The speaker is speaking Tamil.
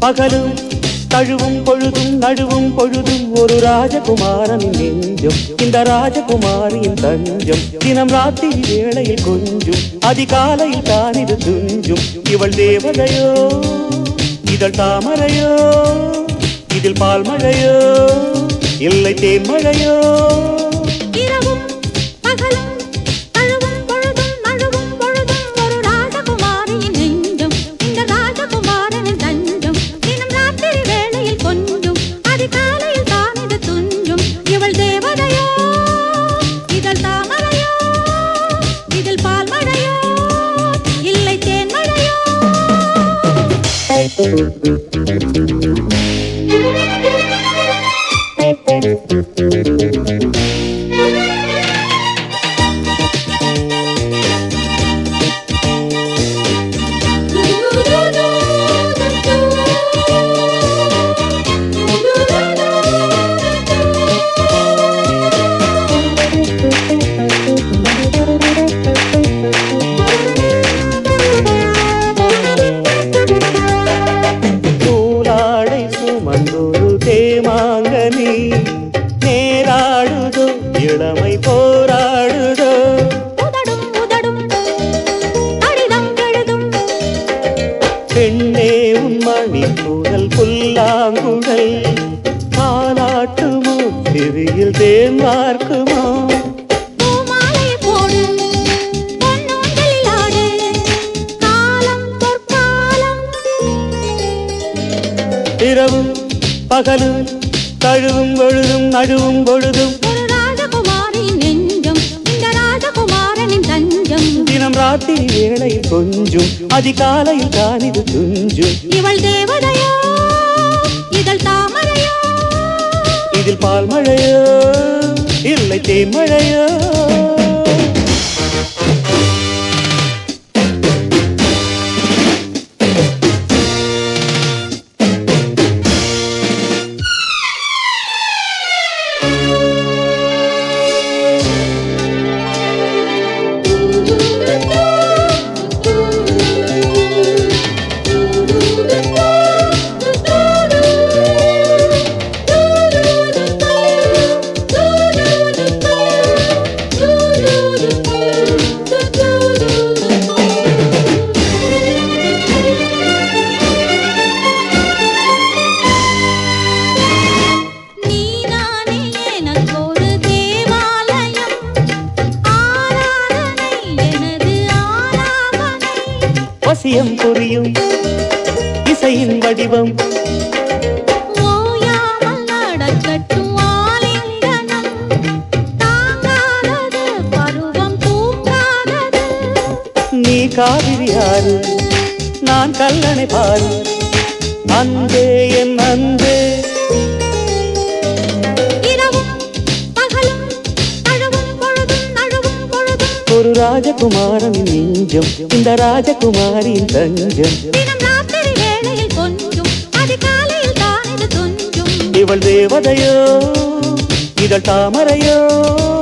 பகலும் தழுவும் பொழுதும் நடுவும் பொழுதும் ஒரு ராஜகுமாரனின் நெஞ்சம் இந்த ராஜகுமாரியின் தஞ்சம் தினம் ராத்திரி வேளையில் கொஞ்சும் அதிகாலையில் தான் இது துஞ்சும் இவள் தேவதையோ இதழ் தாமரையோ இதில் பால் மழையோ இல்லை தேன் மழையோ இரவும் பகலும் தழுவும் பொழுதும் நடுவும் பொழுதும் ஒரு ராஜகுமாரின் நெஞ்சம் இந்த ராஜகுமாரனின் தஞ்சம் தினம் ராத்திரி வேளையில் கொஞ்சும் அதிகாலையில் தான் இது துஞ்சும் இவள் தேவதையோ இதழ் தாமரையோ இதில் பால் மழையோ இல்லை தேன் மழையோ வசியம் புரியும் இசையின் வடிவம் ஓயாமல் நடக்கட்டும் ஆலிங்கனம் தாங்காதது பருவம் தூங்காதது நீ காவிரி ஆறு நான் கல்லணை பாரு அன்பே என் அன்பே இரவும் பகலும் தழுவும் பொழுதும் நழுவும் பொழுதும் ஒரு ராஜகுமாரனின் நெஞ்சம் இந்த ராஜகுமாரியின் தஞ்சம் தினம் ராத்திரி வேளையில் கொஞ்சும் அதிகாலையில் தான் இது துஞ்சும் இவள் தேவதையோ இதழ் தாமரையோ